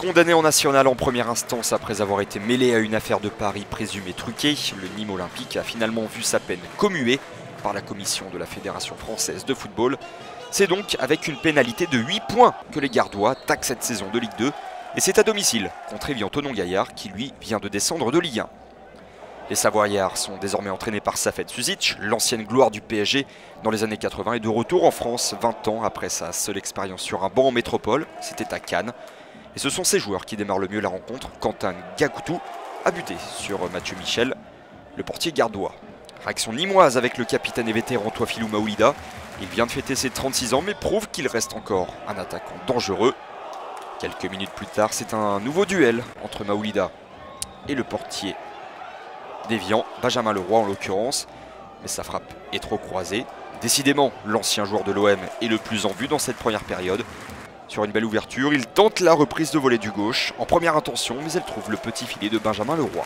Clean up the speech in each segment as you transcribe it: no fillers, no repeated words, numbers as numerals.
Condamné en national en première instance après avoir été mêlé à une affaire de paris présumée truquée, le Nîmes Olympique a finalement vu sa peine commuée par la commission de la Fédération française de football. C'est donc avec une pénalité de 8 points que les Gardois taquent cette saison de Ligue 2 et c'est à domicile contre Évian-Thonon-Gaillard qui lui vient de descendre de Ligue 1. Les Savoyards sont désormais entraînés par Safet Suzic, l'ancienne gloire du PSG dans les années 80 et de retour en France 20 ans après sa seule expérience sur un banc en métropole, c'était à Cannes. Et ce sont ces joueurs qui démarrent le mieux la rencontre. Quentin Gakoutou a buté sur Mathieu Michel, le portier gardois. Réaction nîmoise avec le capitaine et vétéran Touafilou Maoulida. Il vient de fêter ses 36 ans mais prouve qu'il reste encore un attaquant dangereux. Quelques minutes plus tard, c'est un nouveau duel entre Maoulida et le portier d'Évian, Benjamin Leroy en l'occurrence. Mais sa frappe est trop croisée. Décidément, l'ancien joueur de l'OM est le plus en vue dans cette première période. Sur une belle ouverture, il tente la reprise de volée du gauche en première intention, mais elle trouve le petit filet de Benjamin Leroy.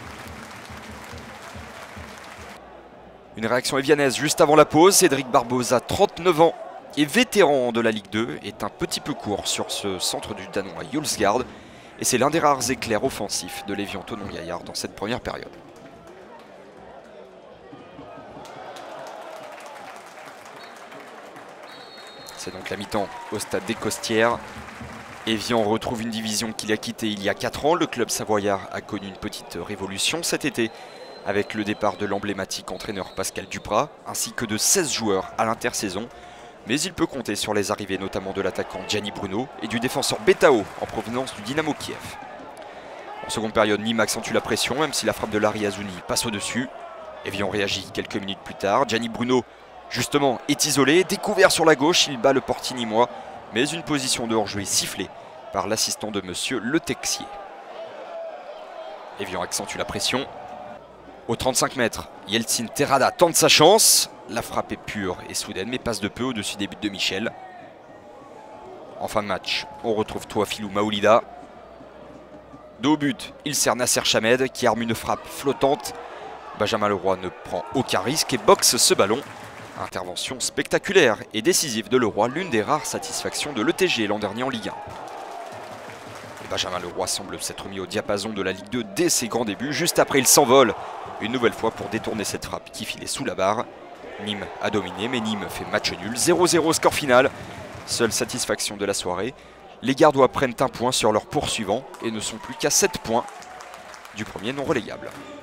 Une réaction évianaise juste avant la pause. Cédric Barbosa, 39 ans et vétéran de la Ligue 2, est un petit peu court sur ce centre du Danois Julsgaard. Et c'est l'un des rares éclairs offensifs de l'Évian-Thonon-Gaillard dans cette première période. C'est donc la mi-temps au stade des Costières. Évian retrouve une division qu'il a quittée il y a 4 ans. Le club savoyard a connu une petite révolution cet été avec le départ de l'emblématique entraîneur Pascal Duprat ainsi que de 16 joueurs à l'intersaison. Mais il peut compter sur les arrivées notamment de l'attaquant Gianni Bruno et du défenseur Betao en provenance du Dynamo Kiev. En seconde période, Nîmes accentue la pression même si la frappe de Larry Azouni passe au-dessus. Évian réagit quelques minutes plus tard. Gianni Bruno justement est isolé, découvert sur la gauche, il bat le portier nîmois, mais une position de hors-jeu est sifflée par l'assistant de monsieur Le Texier. Évian accentue la pression. Au 35 mètres, Yeltsin Terrada tente sa chance. La frappe est pure et soudaine, mais passe de peu au-dessus des buts de Michel. En fin de match, on retrouve Touafilou Maoulida. Dos au but, il sert Nasser Chamed qui arme une frappe flottante. Benjamin Leroy ne prend aucun risque et boxe ce ballon. Intervention spectaculaire et décisive de Leroy, l'une des rares satisfactions de l'ETG l'an dernier en Ligue 1. Et Benjamin Leroy semble s'être mis au diapason de la Ligue 2 dès ses grands débuts. Juste après, il s'envole une nouvelle fois pour détourner cette frappe qui filait sous la barre. Nîmes a dominé, mais Nîmes fait match nul. 0-0 score final. Seule satisfaction de la soirée. Les Gardois prennent un point sur leur poursuivant et ne sont plus qu'à 7 points du premier non relégable.